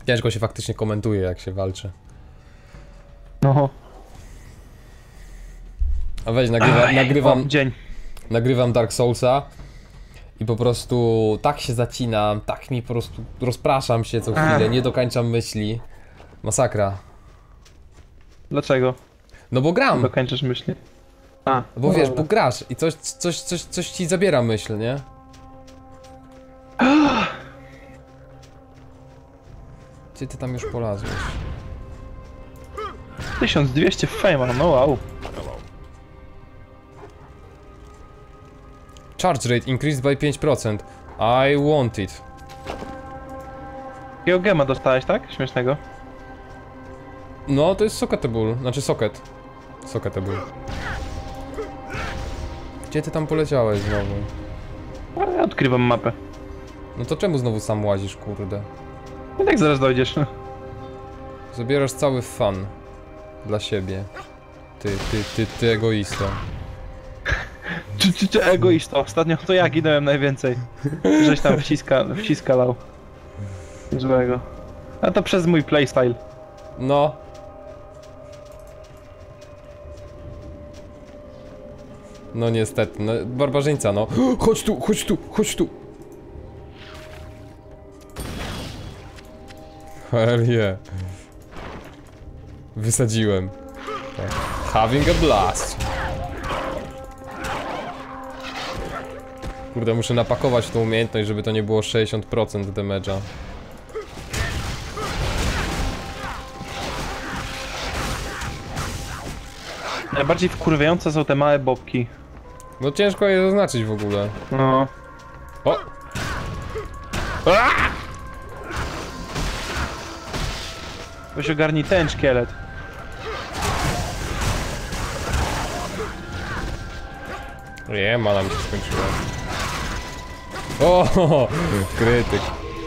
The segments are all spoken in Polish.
Ciężko się faktycznie komentuje, jak się walczy. No. A weź, nagrywam Dark Soulsa i po prostu tak się zacinam, tak mi po prostu rozpraszam się co chwilę, nie dokończam myśli. Masakra. Dlaczego? No bo gram. Dokończysz myśli. A, Bo no wiesz, dobra. bo grasz i coś ci zabiera myśl, nie? Gdzie ty tam już polazłeś? 1200 fame, no wow. Charge rate increased by 5%. I want it. Jakiego gema dostałeś, tak? Śmiesznego. No, to jest socketable, znaczy socket. Socketable. Gdzie ty tam poleciałeś znowu? A ja odkrywam mapę. No to czemu znowu sam łazisz, kurde? I tak zaraz dojdziesz. Zabierasz cały fan dla siebie. Ty egoisto. Czy egoista? Ostatnio to ja ginąłem najwięcej. Żeś tam wciskalał. Złego. A to przez mój playstyle. No. No niestety, no barbarzyńca, no. Chodź tu, chodź tu, chodź tu. Hell yeah. Wysadziłem. Tak. Having a blast. Kurde, muszę napakować tą umiejętność, żeby to nie było 60% damage'a. Najbardziej wkurwiające są te małe bobki. No ciężko je zaznaczyć w ogóle. No. O! Weź ogarnij ten szkielet. Nie, mana mi się skończyła. O, krytyk.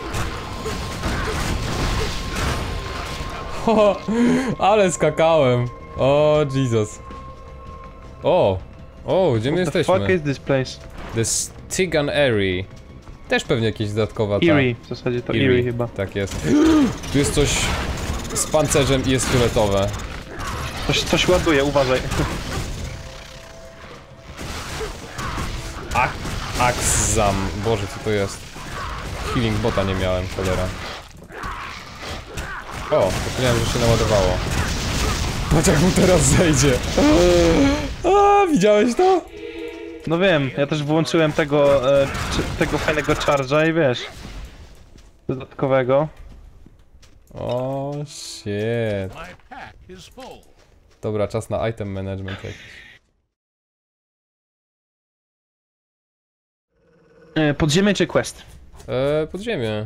O, ale skakałem. O, Jesus. O, gdzie my What the fuck jesteśmy? is this place? The Stygan Airy. Też pewnie jakieś dodatkowa ta. Eerie, w zasadzie to Eerie chyba. Tak jest. Tu jest coś z pancerzem i jest fioletowe. Coś ładuje, uważaj. Axzam. Boże, co to jest? Healing bota nie miałem, cholera. O, zapomniałem, że się naładowało. Patrz jak mu teraz zejdzie. Widziałeś to? No wiem, ja też włączyłem tego fajnego charge'a i wiesz. Dodatkowego. O, shit. Dobra, czas na item management jakiś. Podziemie czy quest? Podziemie.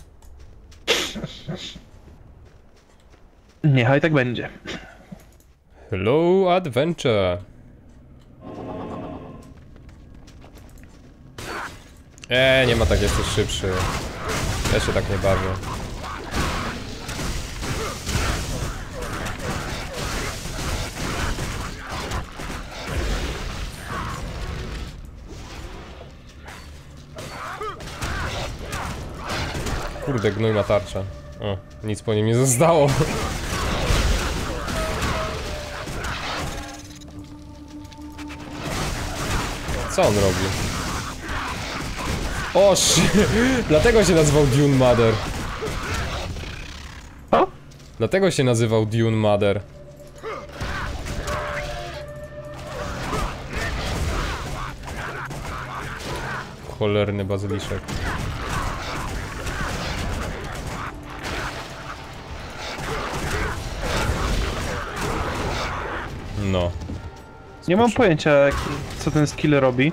Niechaj tak będzie. Hello adventure. Nie ma tak, jesteś szybszy. Ja się tak nie bawię. Kurde, gnój ma tarczę. O, nic po nim nie zostało. Co on robi? O, dlatego się nazywał Dune Mother. O? Dlatego się nazywał Dune Mother. Cholerny bazyliszek. No. Nie mam pojęcia co ten skill robi.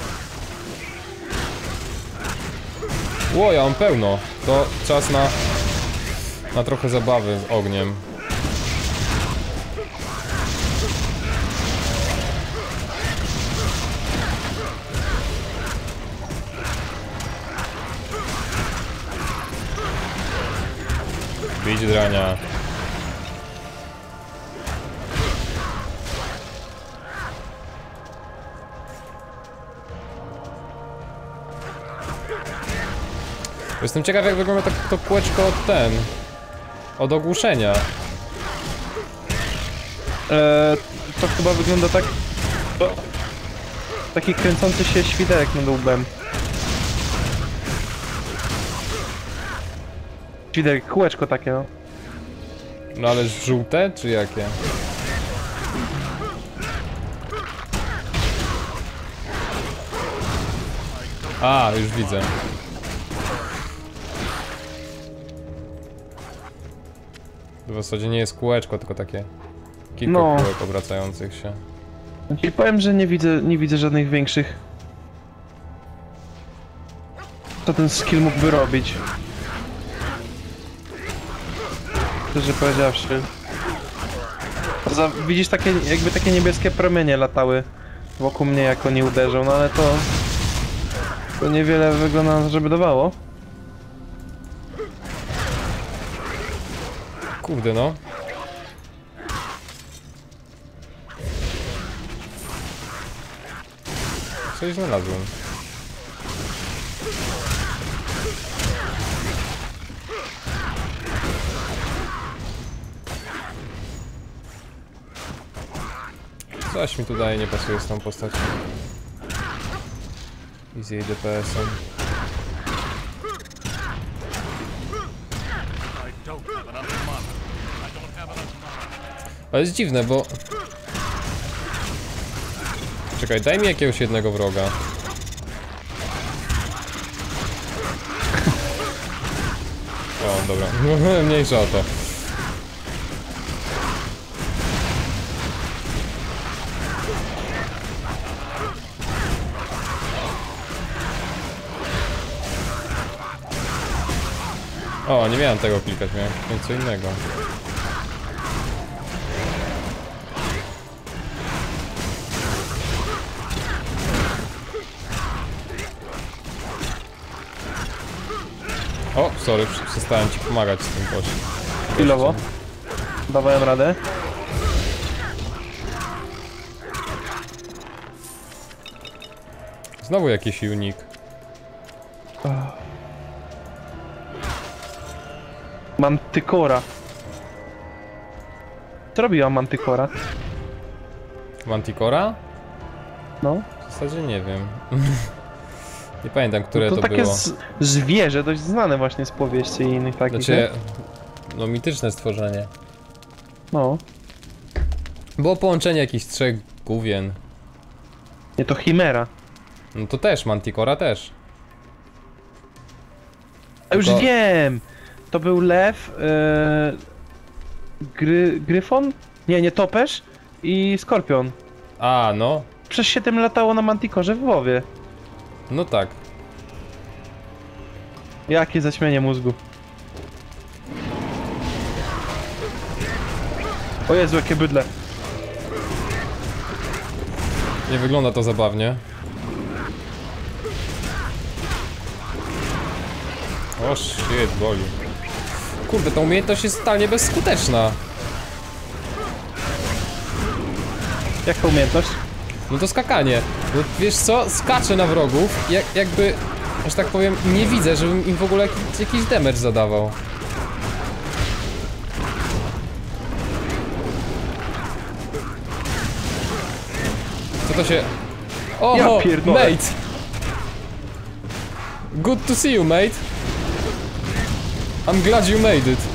Ło, ja mam pełno. To czas na trochę zabawy z ogniem. Bić drania. Jestem ciekaw jak wygląda to kółeczko od ten. Od ogłuszenia. To chyba wygląda tak... Taki kręcący się świderek nad łbem. Świderek, kółeczko takie, no. No ale żółte, czy jakie? A, już widzę. W zasadzie nie jest kółeczko, tylko takie kilka kółek obracających się. I powiem, że nie widzę żadnych większych. Co ten skill mógłby robić? Szczerze powiedziawszy. Widzisz takie, jakby takie niebieskie promienie latały wokół mnie, jak oni uderzą, no ale to niewiele wygląda na to, żeby dawało. Kurde no. Coś znalazłem. Coś mi tutaj nie pasuje z tą postacią. I z jej DPS-em. Ale jest dziwne, bo... Czekaj, daj mi jakiegoś jednego wroga. O, dobra. Mniejsza o to. O, nie miałem tego klikać, miałem co innego. O, sorry, przestałem ci pomagać z tym gościem. Chwilowo. Dawałem radę. Znowu jakiś unik. Mantykora. Co robiła Mantykora? Manticora? No. W zasadzie nie wiem. Nie pamiętam, które to to takie było. zwierzę, dość znane właśnie z powieści i innych takich. Znaczy, no mityczne stworzenie. No. Było połączenie jakichś trzech główien. Nie, to Chimera. No to też, Manticora też. A już Tylko... wiem! To był lew, gryfon? Nie, nie topesz i skorpion. A, no. Przez 7 latało na Manticorze w WoWie. No tak. Jakie zaćmienie mózgu. O Jezu, jakie bydle. Nie wygląda to zabawnie. O shit, boli. Kurde, ta umiejętność jest totalnie bezskuteczna. Jak to umiejętność? No to skakanie. No wiesz co? Skaczę na wrogów, jakby, że tak powiem, nie widzę, żebym im w ogóle jakiś damage zadawał. Co to się... Oho, Ja pierdolę. mate! Good to see you, mate. I'm glad you made it.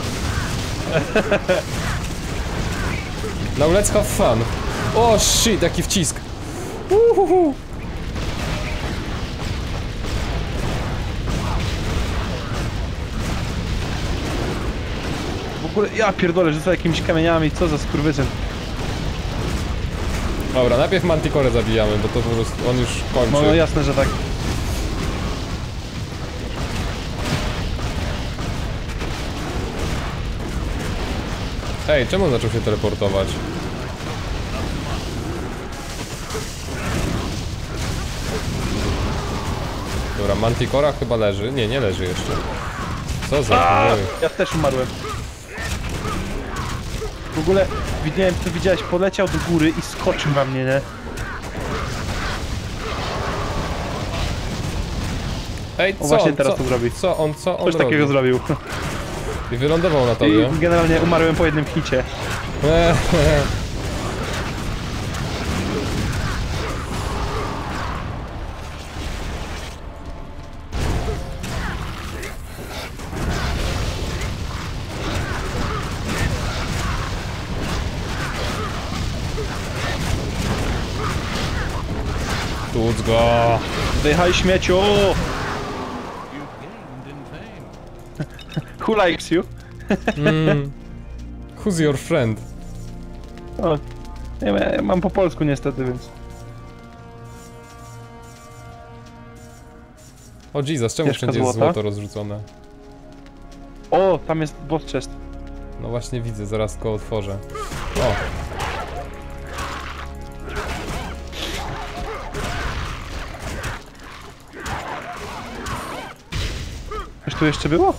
Now let's have fun. O shit, jaki wcisk. Uhuhu. W ogóle, ja pierdolę, rzucę jakimiś kamieniami, co za skurwysyn. Dobra, najpierw Manticore zabijamy, bo to po prostu on już kończy. No jasne, że tak. Ej, czemu on zaczął się teleportować? Dobra, Manticora chyba leży. Nie, nie leży jeszcze. Co za chuj. Ja też umarłem. W ogóle, widziałem, co widziałeś, poleciał do góry i skoczył na mnie, nie? Ej, O, właśnie teraz to zrobi. Co on Coś takiego robi? zrobił. I wylądował na tobie. I generalnie umarłem po jednym hicie. Tuc go! Wyjechaj śmieciu! Who likes you? Who's your friend? O, ja mam po polsku niestety, więc... O Jesus, czemu Ścieżka wszędzie jest złota? złoto rozrzucone? O, tam jest boss chest. No właśnie widzę, zaraz go otworzę. O! Coś tu jeszcze było?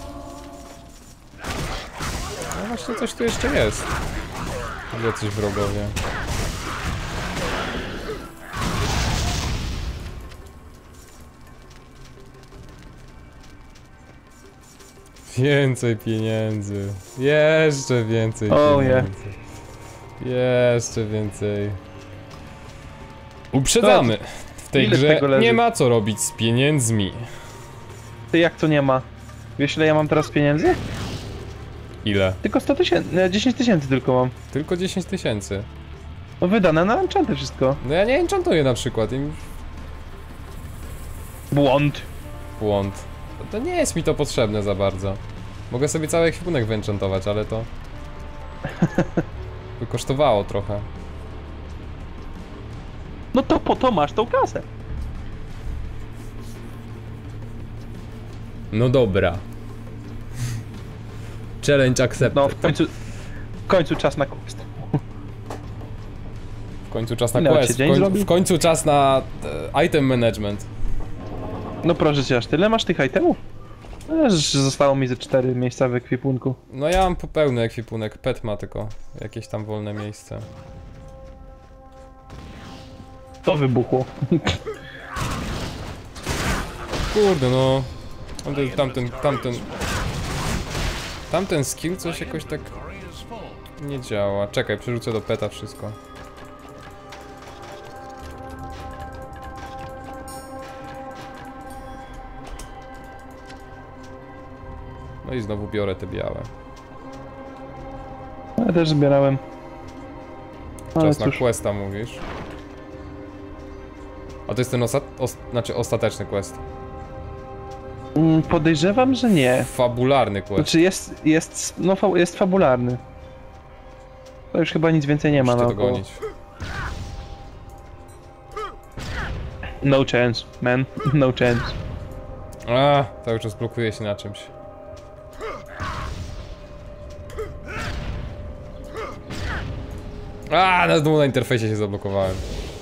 No właśnie coś tu jeszcze jest. Jacyś wrogowie. Więcej pieniędzy. Jeszcze więcej pieniędzy. Jeszcze więcej. Uprzedzamy. W tej Ile grze tego leży? nie ma co robić z pieniędzmi. Ty, jak to nie ma? Wiesz, ile ja mam teraz pieniędzy? Ile? Tylko 100 000, 10 000 tylko mam. Tylko 10 000. No wydane na enchanty wszystko. No ja nie enchantuję na przykład. Błąd. Błąd. To nie jest mi to potrzebne za bardzo. Mogę sobie cały ekwipunek wyenchantować, ale to... by kosztowało trochę. No to po to masz tą kasę. No dobra. Challenge accepted. No w końcu czas na quest. W końcu czas na Ile quest. cię dzień zrobi? W końcu czas na item management. No proszę cię, aż tyle masz tych itemów? No, że zostało mi ze 4 miejsca w ekwipunku. No ja mam pełny ekwipunek. Pet ma tylko jakieś tam wolne miejsce. To wybuchło. Kurde no. Tamten skill coś jakoś tak nie działa. Czekaj, przerzucę do peta wszystko. No i znowu biorę te białe. Ja też zbierałem. Ale Czas na cóż. questa mówisz. A to jest ten znaczy ostateczny quest. Podejrzewam, że nie. Fabularny quest. Znaczy jest fabularny. To już chyba nic więcej nie ma Musicie na to gonić. No chance, man. No chance. A, cały czas blokuje się na czymś. A, na interfejsie się zablokowałem.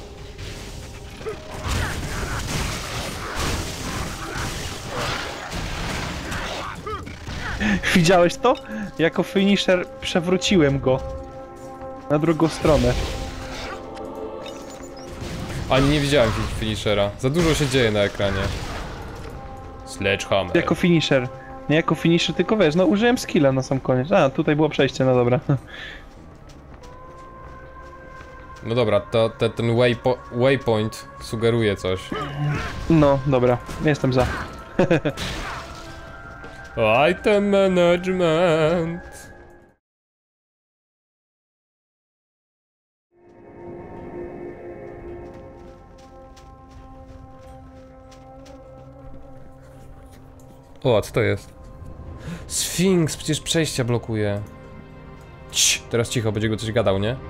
Widziałeś to? Jako finisher przewróciłem go. Na drugą stronę. Ani nie widziałem finishera. Za dużo się dzieje na ekranie. Sledgehammer. Jako finisher. Nie jako finisher, tylko wiesz, no użyłem skilla na sam koniec. A, tutaj było przejście, no dobra. No dobra, ten waypoint sugeruje coś. No, dobra, jestem za. Item management. O, a co to jest? Sfinks, przecież przejścia blokuje. Cii, teraz cicho, będzie go coś gadał, nie?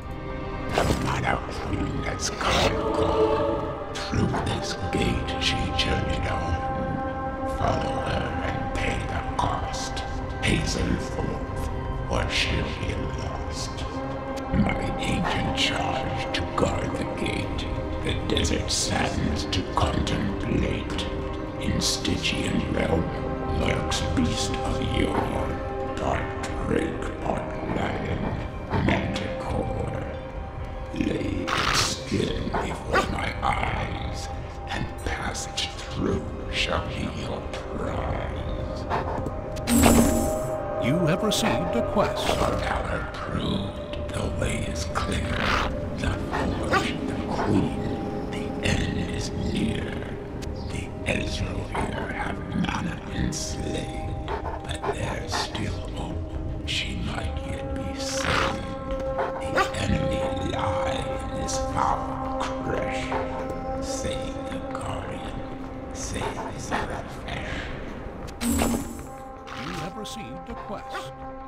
Through this gate she journeyed on. Follow her and pay the cost. Hasten forth, or she'll be lost. My ancient charge to guard the gate, the desert sands to contemplate. In Stygian realm lurks beast of yore, dark drake, part lion, manticore. Lay its skin before my eyes, and passage through shall be your prize. You have received a quest. Valor proved, the way is clear. The forge, the queen, the end is near. The Ezreal here have Mana enslaved, but there's still hope. She might yet be saved. The enemy lie in this foul crash. Save the Guardian, save his fair. You have received a quest.